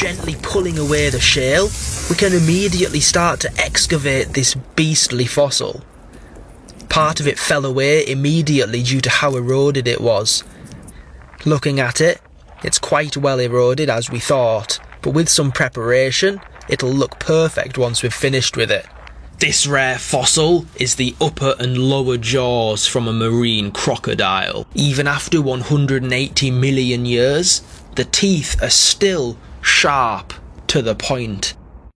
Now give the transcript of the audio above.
gently pulling away the shale, we can immediately start to excavate this beastly fossil. Part of it fell away immediately due to how eroded it was. Looking at it, it's quite well eroded as we thought, but with some preparation, it'll look perfect once we've finished with it. This rare fossil is the upper and lower jaws from a marine crocodile. Even after 180 million years, the teeth are still sharp to the point.